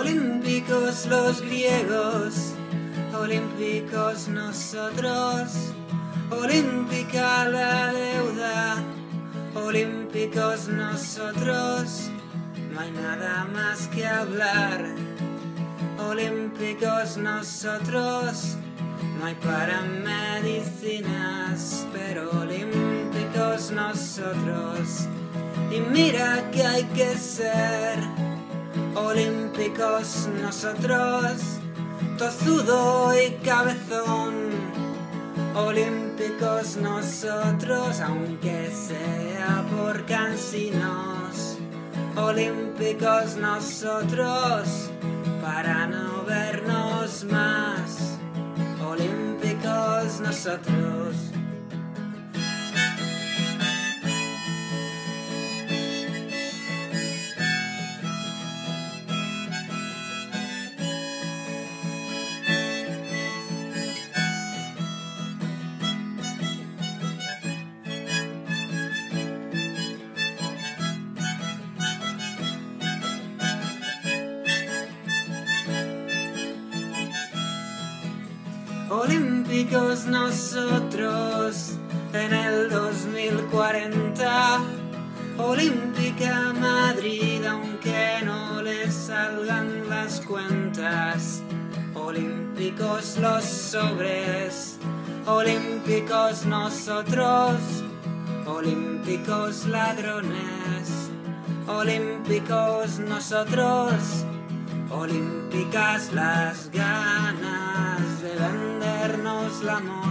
Olímpicos los griegos, olímpicos nosotros, olímpica la deuda, olímpicos nosotros, no hay nada más que hablar. Olímpicos nosotros, no hay para medicinas, pero olímpicos nosotros. Y mira que hay que ser olímpicos nosotros, tozudo y cabezón. Olímpicos nosotros, aunque sea por cansinos. Olímpicos nosotros, para no vernos más. Olímpicos nosotros. Olímpicos nosotros en el 2040. Olímpica Madrid, aunque no les salgan las cuentas. Olímpicos los sobres, olímpicos nosotros, olímpicos ladrones, olímpicos nosotros, olímpicas las ganas de vendernos la moda.